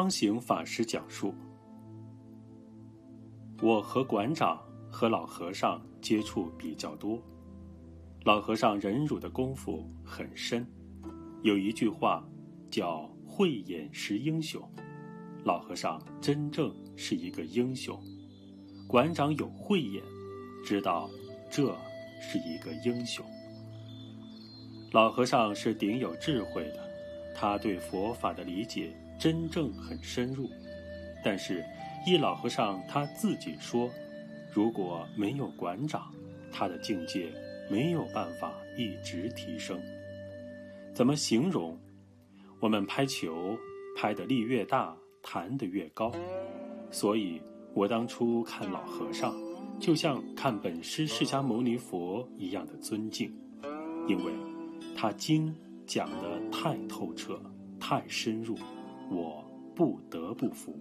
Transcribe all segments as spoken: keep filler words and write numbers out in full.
方行法师讲述，我和馆长和老和尚接触比较多，老和尚忍辱的功夫很深，有一句话叫慧眼识英雄，老和尚真正是一个英雄，馆长有慧眼，知道这是一个英雄。老和尚是顶有智慧的，他对佛法的理解真正很深入，但是依老和尚他自己说，如果没有馆长，他的境界没有办法一直提升。怎么形容？我们拍球拍得力越大，弹得越高，所以我当初看老和尚就像看本师释迦牟尼佛一样的尊敬，因为他经讲得太透彻太深入，我不得不服。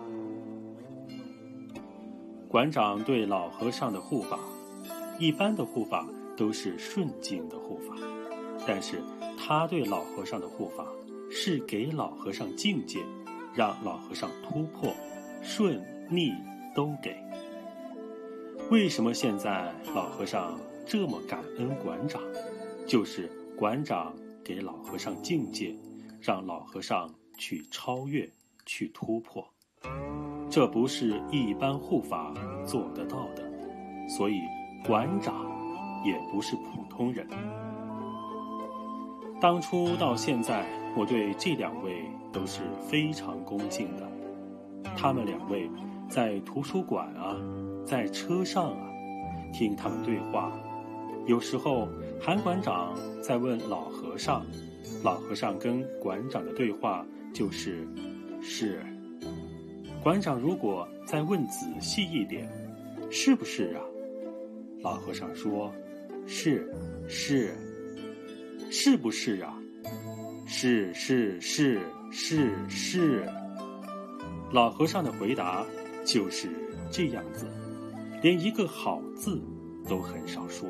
馆长对老和尚的护法，一般的护法都是顺境的护法，但是他对老和尚的护法是给老和尚境界，让老和尚突破，顺逆都给。为什么现在老和尚这么感恩馆长？就是馆长给老和尚境界，让老和尚去超越，去突破。这不是一般护法做得到的，所以馆长也不是普通人。当初到现在，我对这两位都是非常恭敬的。他们两位在图书馆啊，在车上啊，听他们对话，有时候韩馆长在问老和尚，老和尚跟馆长的对话就是是。馆长如果再问仔细一点，是不是啊？老和尚说是是。是不是啊？是是是是是。老和尚的回答就是这样子，连一个好字都很少说。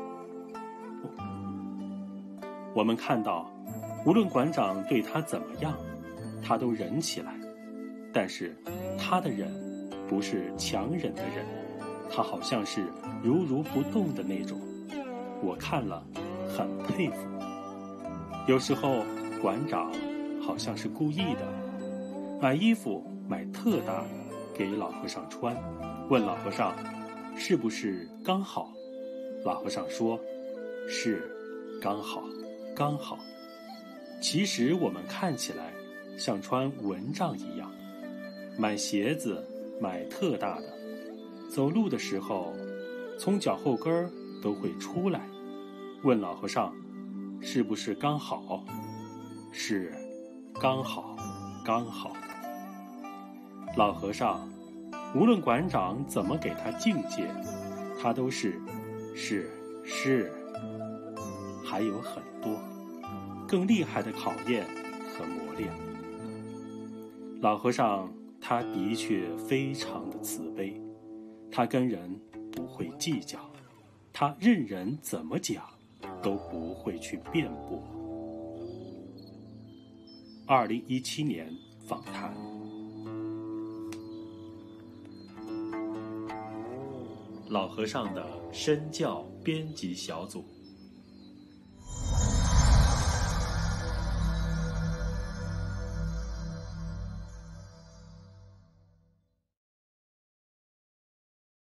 我们看到，无论馆长对他怎么样，他都忍起来，但是他的忍不是强忍的忍，他好像是如如不动的那种，我看了很佩服。有时候馆长好像是故意的，买衣服买特大的给老和尚穿，问老和尚是不是刚好，老和尚说是刚好刚好。其实我们看起来像穿蚊帐一样，买鞋子买特大的，走路的时候从脚后跟儿都会出来，问老和尚是不是刚好？是刚好刚好。老和尚无论馆长怎么给他境界，他都是是是。还有很多更厉害的考验和磨练。老和尚他的确非常的慈悲，他跟人不会计较，他任人怎么讲都不会去辩驳。二零一七年访谈。老和尚的身教编辑小组。